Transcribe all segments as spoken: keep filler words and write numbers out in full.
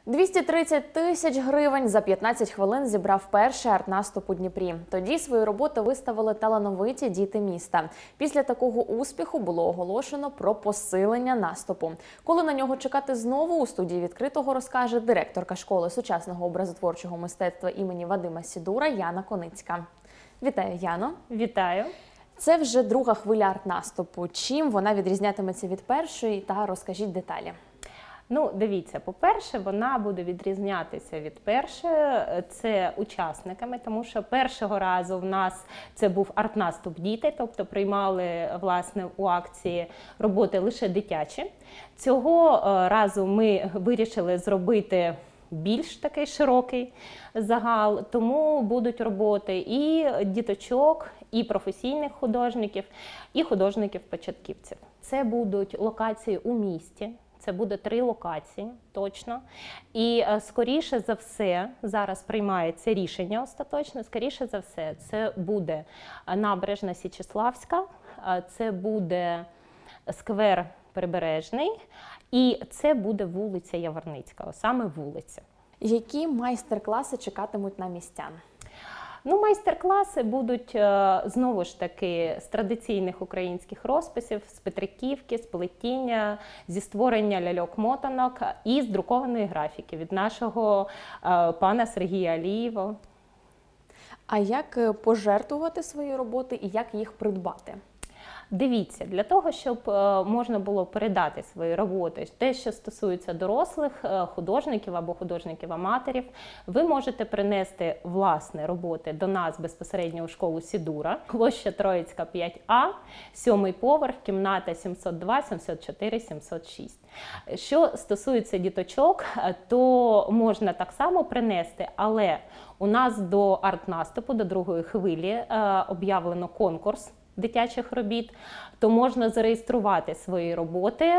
двісті тридцять тисяч гривень за п'ятнадцять хвилин зібрав перший арт-наступ у Дніпрі. Тоді свої роботи виставили талановиті діти міста. Після такого успіху було оголошено про посилення наступу. Коли на нього чекати знову, у студії «Відкритого» розкаже директорка школи сучасного образотворчого мистецтва імені Вадима Сідура Яна Коницька. Вітаю, Яно! Вітаю! Це вже друга хвиля арт-наступу. Чим вона відрізнятиметься від першої, та розкажіть деталі. Ну, дивіться, по-перше, вона буде відрізнятися від першої, це учасниками, тому що першого разу в нас це був арт-наступ діти, тобто приймали, власне, у акції роботи лише дитячі. Цього разу ми вирішили зробити більш такий широкий загал, тому будуть роботи і діточок, і професійних художників, і художників-початківців. Це будуть локації у місті. Це буде три локації, точно. І скоріше за все, зараз приймається рішення остаточне, скоріше за все, це буде набережна Січеславська, це буде сквер Прибережний і це буде вулиця Яворницька, саме вулиця. Які майстер-класи чекатимуть на містян? Ну, майстер-класи будуть, знову ж таки, з традиційних українських розписів, з Петриківки, з плетіння, зі створення ляльок-мотанок і з друкованої графіки від нашого пана Сергія Алієва. А як пожертвувати свої роботи і як їх придбати? Дивіться, для того, щоб можна було передати свої роботи, те, що стосується дорослих художників або художників-аматорів, ви можете принести власні роботи до нас безпосередньо у школу Сідура, площа Троїцька, п'ять А, сьомий поверх, кімната сімсот два, сімсот чотири, сімсот шість. Що стосується діточок, то можна так само принести, але у нас до арт-наступу, до другої хвилі, об'явлено конкурс дитячих робіт, то можна зареєструвати свої роботи,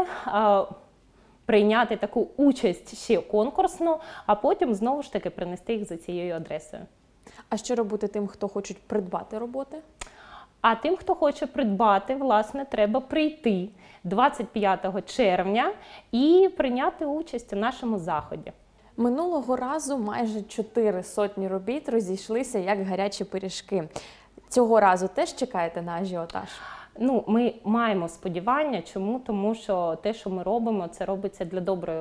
прийняти таку участь ще конкурсну, а потім знову ж таки принести їх за цією адресою. А що робити тим, хто хоче придбати роботи? А тим, хто хоче придбати, власне, треба прийти двадцять п'ятого червня і прийняти участь у нашому заході. Минулого разу майже чотири сотні робіт розійшлися як гарячі пиріжки. Цього разу теж чекаєте на ажіотаж? Ну, ми маємо сподівання. Чому? Тому що те, що ми робимо, це робиться для доброї,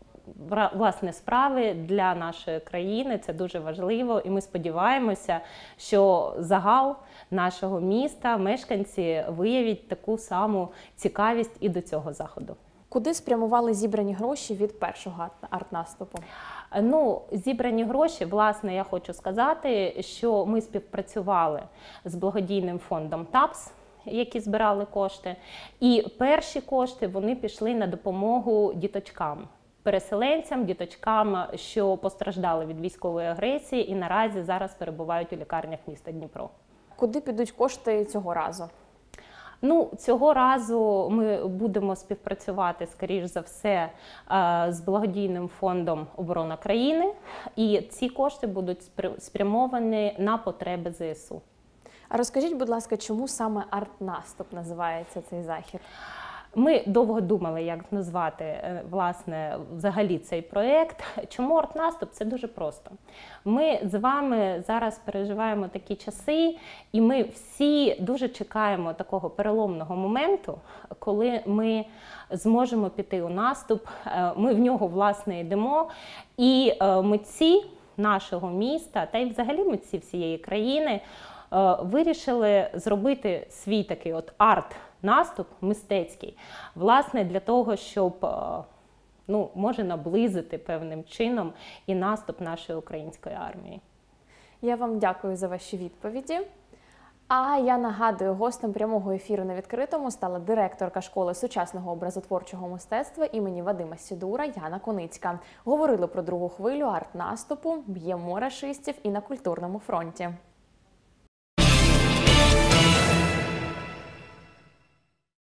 власне, справи, для нашої країни. Це дуже важливо. І ми сподіваємося, що загал нашого міста, мешканці виявять таку саму цікавість і до цього заходу. Куди спрямували зібрані гроші від першого арт-наступу? Ну, зібрані гроші, власне, я хочу сказати, що ми співпрацювали з благодійним фондом ТАПС, які збирали кошти, і перші кошти вони пішли на допомогу діточкам, переселенцям, діточкам, що постраждали від військової агресії і наразі зараз перебувають у лікарнях міста Дніпро. Куди підуть кошти цього разу? Ну, цього разу ми будемо співпрацювати, скоріш за все, з благодійним фондом «Оборона країни», і ці кошти будуть спрямовані на потреби ЗСУ. А розкажіть, будь ласка, чому саме арт-наступ називається цей захід? Ми довго думали, як назвати, власне, взагалі цей проєкт. Чому арт-наступ? Це дуже просто. Ми з вами зараз переживаємо такі часи, і ми всі дуже чекаємо такого переломного моменту, коли ми зможемо піти у наступ, ми в нього, власне, йдемо, і митці нашого міста, та й взагалі митці всієї країни, вирішили зробити свій такий от арт-наступ мистецький, власне, для того, щоб, ну, може наблизити певним чином і наступ нашої української армії. Я вам дякую за ваші відповіді. А я нагадую, гостем прямого ефіру на «Відкритому» стала директорка школи сучасного образотворчого мистецтва імені Вадима Сідура Яна Коницька. Говорили про другу хвилю арт-наступу «Б'ємо рашистів» і на культурному фронті.